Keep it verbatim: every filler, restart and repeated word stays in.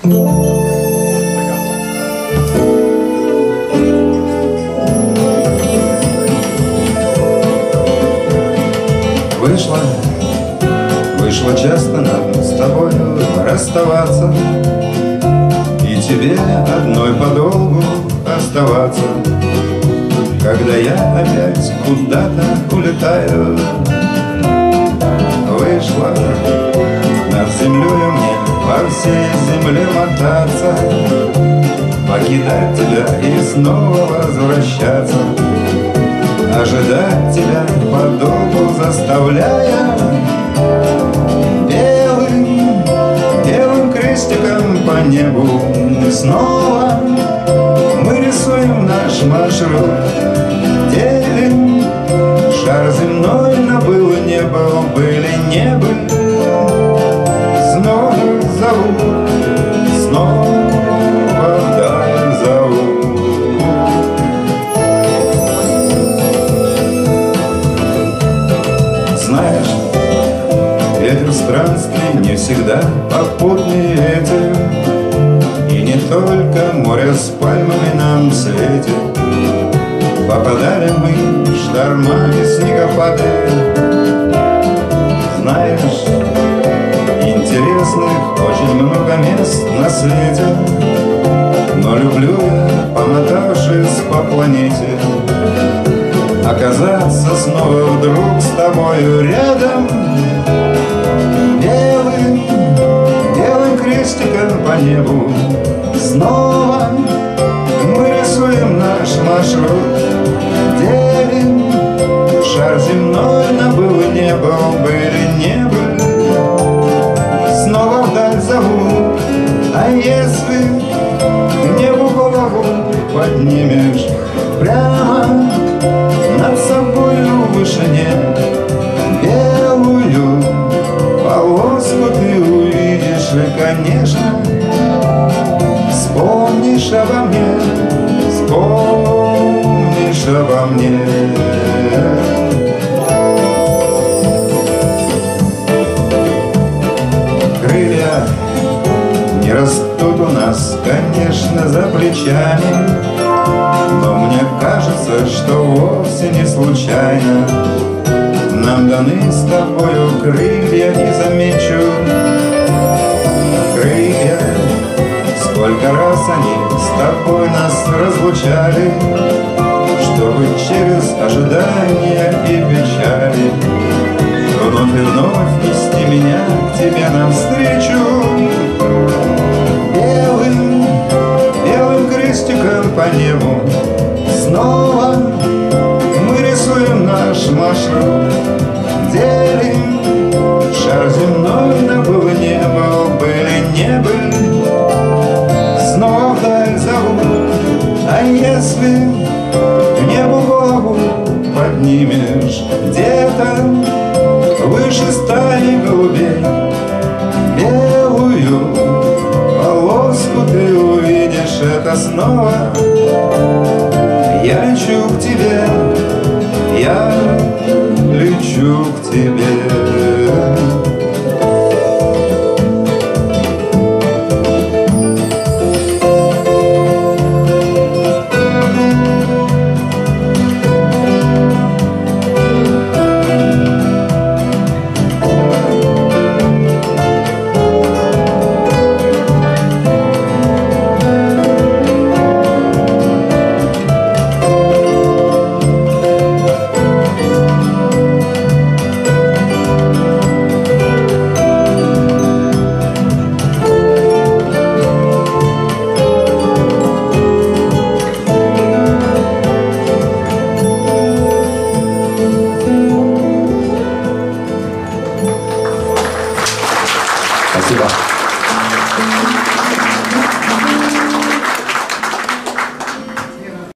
Вышло, вышло часто нам с тобою расставаться, и тебе одной подолгу оставаться, когда я опять куда-то улетаю. Вышло над землею мне по всей земле мотаться, покидать тебя и снова возвращаться, ожидать тебя подолгу заставляя. Белым, белым крестиком по небу снова мы рисуем наш маршрут. Делим шар земной, но был и не был, были не были. Снова зовут, снова вдаль зовут. Знаешь, ветер странствий не всегда попутный ветер, и не только море с пальмами нам светит. Попадали мы в шторма и снегопады. Знаешь, интересных очень много мест на свете, но люблю я, помотавшись по планете, оказаться снова вдруг с тобою рядом. Белым, белым крестиком по небу снова мы рисуем наш маршрут. Делим шар земной, но был и не был, были не были. Снова вдаль зовут, а если к небу голову поднимешь прямо над собою в вышине, белую полоску ты увидишь, и, конечно, вспомнишь обо мне, вспомнишь обо мне. Крылья не растут у нас, конечно, за плечами, но мне кажется, что вовсе не случайно нам даны с тобою крылья, и замечу, крылья, сколько раз они с тобой нас разлучали, чтобы через ожидания и печали вновь и вновь нести меня к тебе навстречу. Белым, белым крестиком по небу снова мы рисуем наш маршрут. Делим шар земной, но был и не был, были не были. Снова вдаль зовут, а если к небу голову поднимешь где-то выше стаи голубей, белую полоску ты увидишь, это снова я лечу к тебе, я лечу к тебе. Спасибо.